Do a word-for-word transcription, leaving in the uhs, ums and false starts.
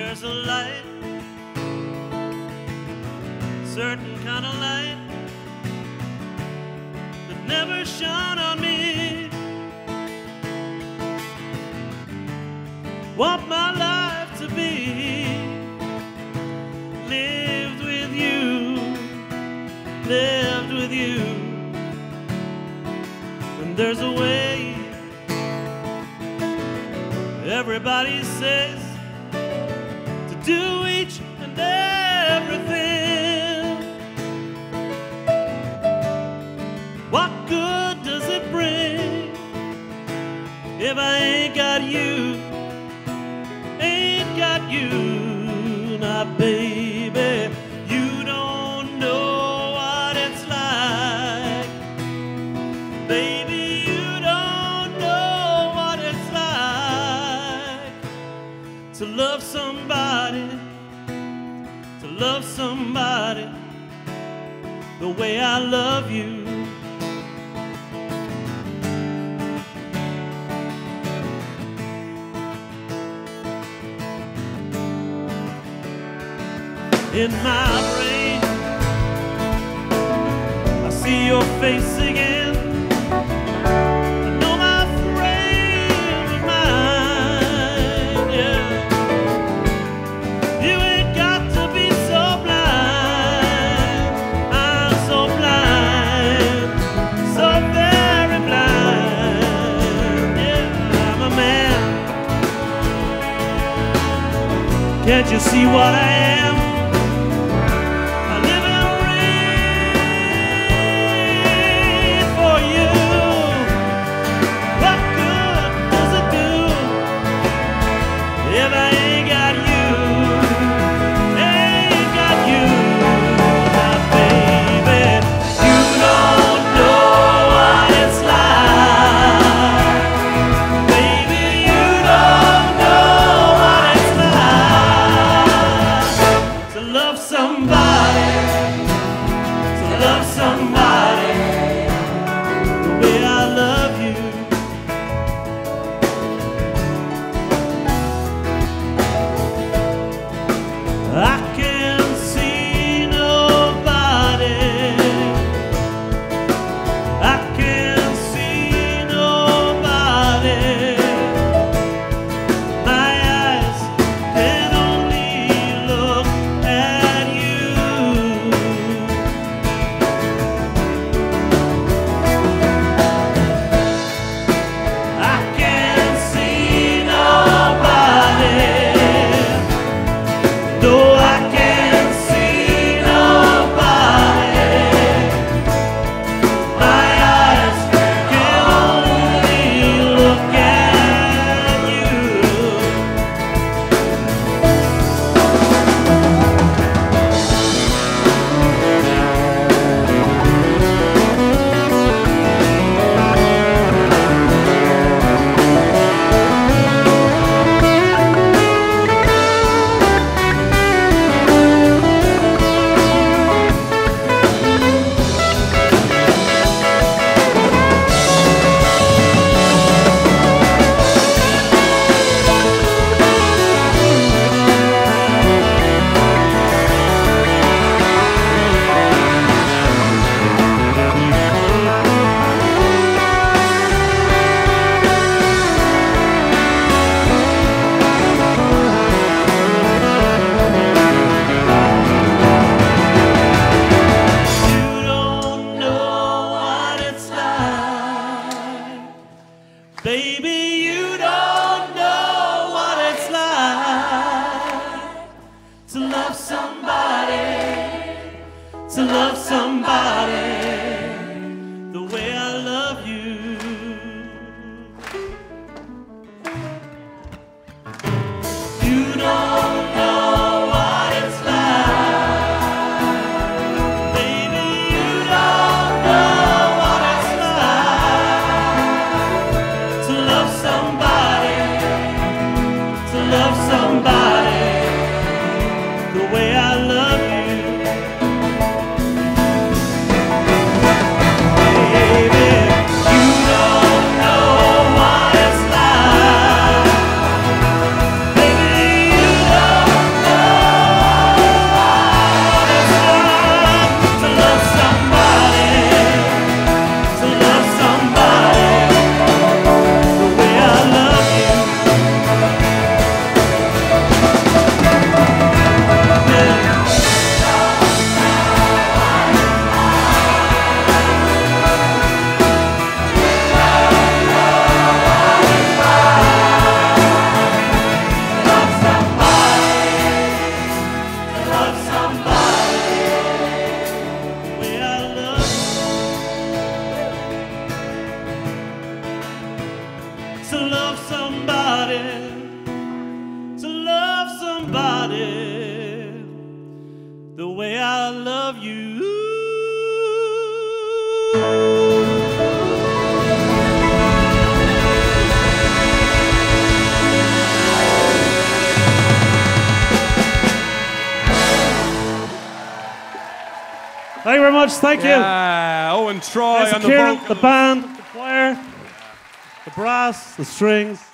There's a light, certain kind of light that never shone on me. Want my life to be lived with you, lived with you. And there's a way everybody says to do each and everything. What good does it bring if I ain't got you, ain't got you? Now baby, you don't know what it's like. Baby, you don't know what it's like to love somebody, to love somebody the way I love you. In my brain, I see your face again. I know my frame of mind, yeah. You ain't got to be so blind. I'm so blind, so very blind, yeah. I'm a man. Can't you see what I am? Thank you very much. Thank Yeah, Owen Troy you. on the Kieran, vocals. the band, the choir, the brass, the strings.